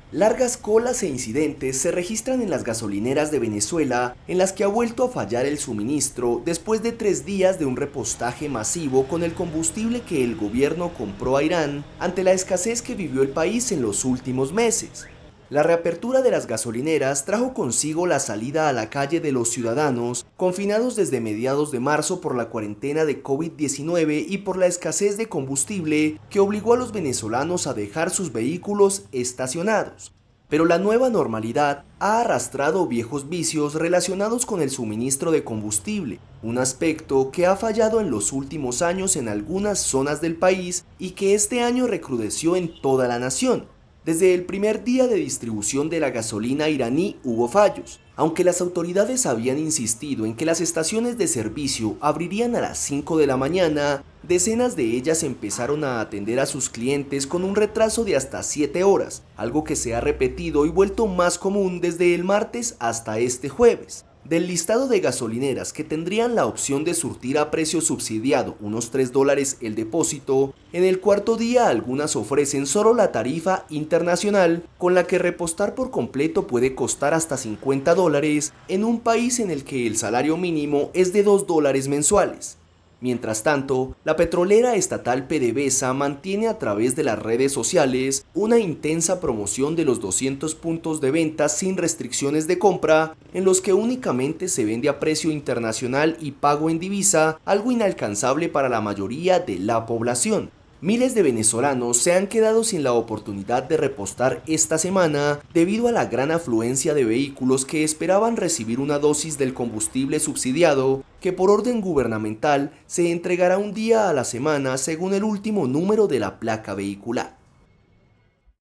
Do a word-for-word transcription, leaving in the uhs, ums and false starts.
Largas colas e incidentes se registran en las gasolineras de Venezuela, en las que ha vuelto a fallar el suministro después de tres días de un repostaje masivo con el combustible que el gobierno compró a Irán ante la escasez que vivió el país en los últimos meses. La reapertura de las gasolineras trajo consigo la salida a la calle de los ciudadanos, confinados desde mediados de marzo por la cuarentena de COVID diecinueve y por la escasez de combustible que obligó a los venezolanos a dejar sus vehículos estacionados. Pero la nueva normalidad ha arrastrado viejos vicios relacionados con el suministro de combustible, un aspecto que ha fallado en los últimos años en algunas zonas del país y que este año recrudeció en toda la nación. Desde el primer día de distribución de la gasolina iraní hubo fallos. Aunque las autoridades habían insistido en que las estaciones de servicio abrirían a las cinco de la mañana, decenas de ellas empezaron a atender a sus clientes con un retraso de hasta siete horas, algo que se ha repetido y vuelto más común desde el martes hasta este jueves. Del listado de gasolineras que tendrían la opción de surtir a precio subsidiado unos tres dólares el depósito, en el cuarto día algunas ofrecen solo la tarifa internacional, con la que repostar por completo puede costar hasta cincuenta dólares en un país en el que el salario mínimo es de dos dólares mensuales. Mientras tanto, la petrolera estatal PDVSA mantiene a través de las redes sociales una intensa promoción de los doscientos puntos de venta sin restricciones de compra, en los que únicamente se vende a precio internacional y pago en divisa, algo inalcanzable para la mayoría de la población. Miles de venezolanos se han quedado sin la oportunidad de repostar esta semana debido a la gran afluencia de vehículos que esperaban recibir una dosis del combustible subsidiado que por orden gubernamental se entregará un día a la semana según el último número de la placa vehicular.